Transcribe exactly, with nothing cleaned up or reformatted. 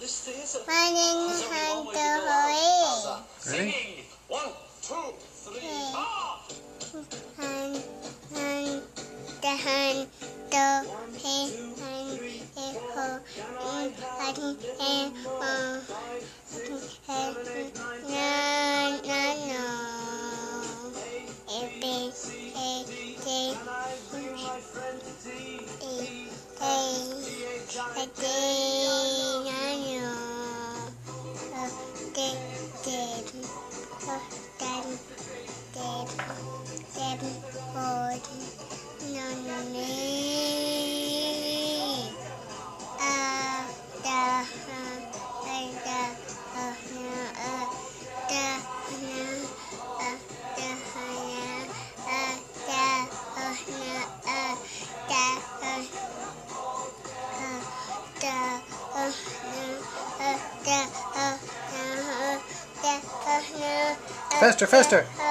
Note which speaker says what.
Speaker 1: 많은 한도호에
Speaker 2: Ready? One, two, three, ah!
Speaker 1: 한, 한, 한, 또, 해, 한, 해, 호, 음, 한, 해, 어, 한, 해, 나, 나, 너. 에베, 해, 데, 이, 데, 데, 나, 너. 어, 데, 데, 어, 단, 데, 데, 호, 나누네. 아, 다, 하, 아, 다, 어, 나, 아, 다, 하나, 아, 다, 하나, 아, 다, 어, 나, 아, 다, 어, 아, 다, 어, 나, 아, 다, 어, 나, 어, 다, 어, 나, 아,
Speaker 3: Faster, faster.
Speaker 1: 다,